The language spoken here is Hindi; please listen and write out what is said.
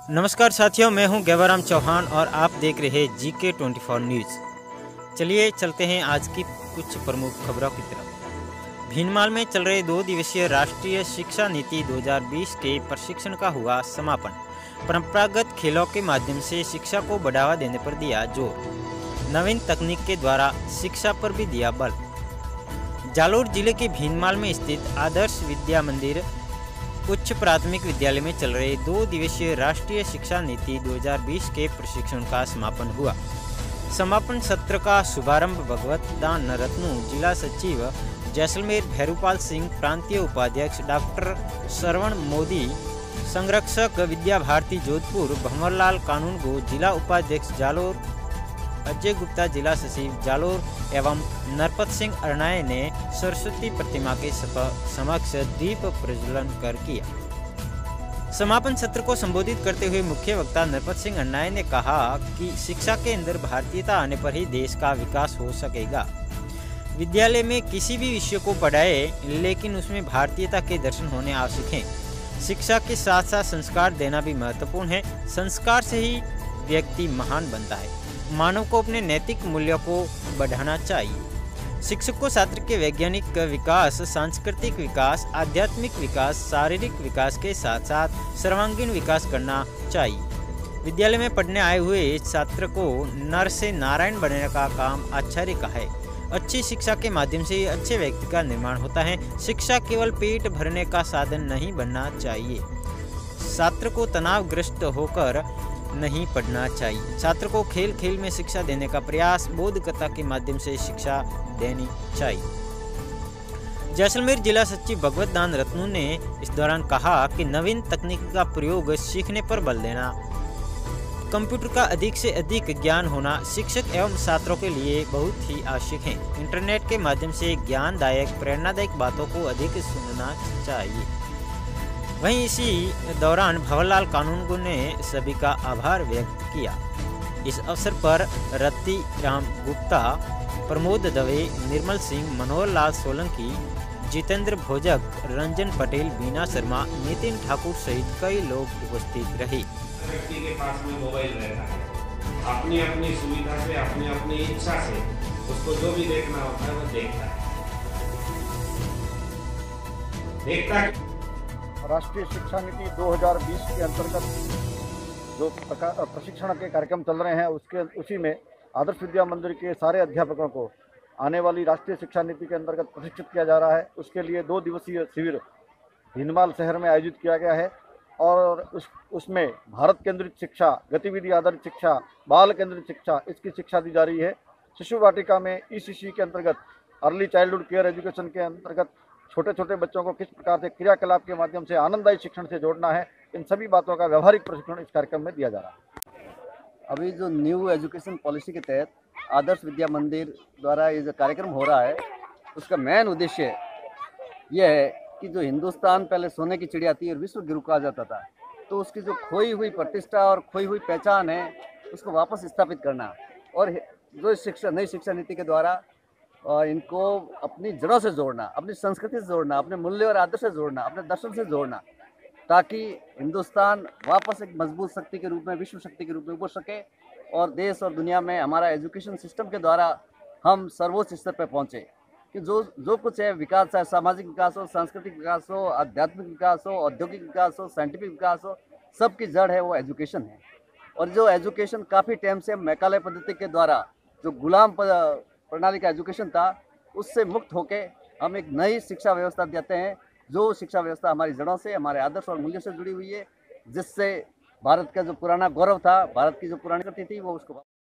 नमस्कार साथियों, मैं हूं गैवाराम चौहान और आप देख रहे हैं GK 24 न्यूज़। चलिए चलते हैं आज की कुछ प्रमुख खबरों की तरफ। भीनमाल में चल रहे 2 दिवसीय राष्ट्रीय शिक्षा नीति 2020 के प्रशिक्षण का हुआ समापन। परंपरागत खेलों के माध्यम से शिक्षा को बढ़ावा देने पर दिया जोर। नवीन तकनीक के द्वारा शिक्षा पर भी दिया बल। जालोर जिले के भीनमाल में स्थित आदर्श विद्या मंदिर उच्च प्राथमिक विद्यालय में चल रहे 2 दिवसीय राष्ट्रीय शिक्षा नीति 2020 के प्रशिक्षण का समापन हुआ। समापन सत्र का शुभारंभ भगवत दान रत्नू, जिला सचिव जैसलमेर भैरूपाल सिंह, प्रांतीय उपाध्यक्ष डॉक्टर श्रवण मोदी, संरक्षक विद्या भारती जोधपुर भंवरलाल कानूनगो, जिला उपाध्यक्ष जालोर अजय गुप्ता, जिला सचिव जालोर एवं नरपत सिंह अरनाए ने सरस्वती प्रतिमा के समक्ष दीप प्रज्वलन कर किया। समापन सत्र को संबोधित करते हुए मुख्य वक्ता नरपत सिंह अरनाए ने कहा कि शिक्षा के अंदर भारतीयता आने पर ही देश का विकास हो सकेगा। विद्यालय में किसी भी विषय को पढ़ाए, लेकिन उसमें भारतीयता के दर्शन होने आवश्यक हैं। शिक्षा के साथ साथ संस्कार देना भी महत्वपूर्ण है। संस्कार से ही व्यक्ति महान बनता है। मानव को अपने नैतिक मूल्यों को बढ़ाना चाहिए। शिक्षक को छात्र के वैज्ञानिक विकास, सांस्कृतिक विकास, आध्यात्मिक विकास, शारीरिक विकास के साथ साथ सर्वांगीण विकास करना चाहिए। विद्यालय में पढ़ने आए हुए छात्र को नर से नारायण बनने का काम आचार्य का है। अच्छी शिक्षा के माध्यम से अच्छे व्यक्ति का निर्माण होता है। शिक्षा केवल पेट भरने का साधन नहीं बनना चाहिए। छात्र को तनावग्रस्त होकर नहीं पढ़ना चाहिए। छात्र को खेल खेल में शिक्षा देने का प्रयास, बोधकथा के माध्यम से शिक्षा देनी चाहिए। जैसलमेर जिला सचिव भगवत दान रत्नू ने इस दौरान कहा कि नवीन तकनीक का प्रयोग सीखने पर बल देना, कंप्यूटर का अधिक से अधिक ज्ञान होना शिक्षक एवं छात्रों के लिए बहुत ही आवश्यक है। इंटरनेट के माध्यम से ज्ञानदायक, प्रेरणादायक बातों को अधिक सुनना चाहिए। वहीं इसी दौरान भंवरलाल कानूनगो ने सभी का आभार व्यक्त किया। इस अवसर पर रत्ती राम गुप्ता, प्रमोद दवे, निर्मल सिंह, मनोहर लाल सोलंकी, जितेंद्र भोजक, रंजन पटेल, बीना शर्मा, नितिन ठाकुर सहित कई लोग उपस्थित रहे। व्यक्ति के पास में मोबाइल रहता है, अपनी अपनी सुविधा से, अपनी अपनी इच्छा से उसको जो भी देखना होता है वो देखता है। राष्ट्रीय शिक्षा नीति 2020 के अंतर्गत जो प्रशिक्षण के कार्यक्रम चल रहे हैं उसी में आदर्श विद्या मंदिर के सारे अध्यापकों को आने वाली राष्ट्रीय शिक्षा नीति के अंतर्गत प्रशिक्षित किया जा रहा है। उसके लिए 2 दिवसीय शिविर भीनमाल शहर में आयोजित किया गया है और उसमें भारत केंद्रित शिक्षा, गतिविधि आधारित शिक्षा, बाल केंद्रित शिक्षा, इसकी शिक्षा दी जा रही है। शिशु वाटिका में ECC के अंतर्गत, अर्ली चाइल्डहुड केयर एजुकेशन के अंतर्गत छोटे छोटे बच्चों को किस प्रकार से क्रियाकलाप के माध्यम से आनंददायी शिक्षण से जोड़ना है, इन सभी बातों का व्यवहारिक प्रशिक्षण इस कार्यक्रम में दिया जा रहा है। अभी जो न्यू एजुकेशन पॉलिसी के तहत आदर्श विद्या मंदिर द्वारा ये जो कार्यक्रम हो रहा है, उसका मेन उद्देश्य ये है कि जो हिंदुस्तान पहले सोने की चिड़िया थी और विश्व गुरु कहा जाता था, तो उसकी जो खोई हुई प्रतिष्ठा और खोई हुई पहचान है, उसको वापस स्थापित करना और जो नई शिक्षा नीति के द्वारा इनको अपनी जड़ों से जोड़ना, अपनी संस्कृति से जोड़ना, अपने मूल्य और आदर्श से जोड़ना, अपने दर्शन से जोड़ना, ताकि हिंदुस्तान वापस एक मजबूत शक्ति के रूप में, विश्व शक्ति के रूप में उभर सके और देश और दुनिया में हमारा एजुकेशन सिस्टम के द्वारा हम सर्वोच्च स्तर पर पहुँचे। कि जो कुछ है विकास, चाहे सामाजिक विकास हो, सांस्कृतिक विकास हो, आध्यात्मिक विकास हो, औद्योगिक विकास हो, साइंटिफिक विकास हो, सबकी जड़ है वो एजुकेशन है। और जो एजुकेशन काफ़ी टाइम से मैकाले पद्धति के द्वारा जो गुलाम प्रणाली का एजुकेशन था, उससे मुक्त होके हम एक नई शिक्षा व्यवस्था देते हैं, जो शिक्षा व्यवस्था हमारी जड़ों से, हमारे आदर्श और मूल्य से जुड़ी हुई है, जिससे भारत का जो पुराना गौरव था, भारत की जो पुरानी कृति थी, वो उसको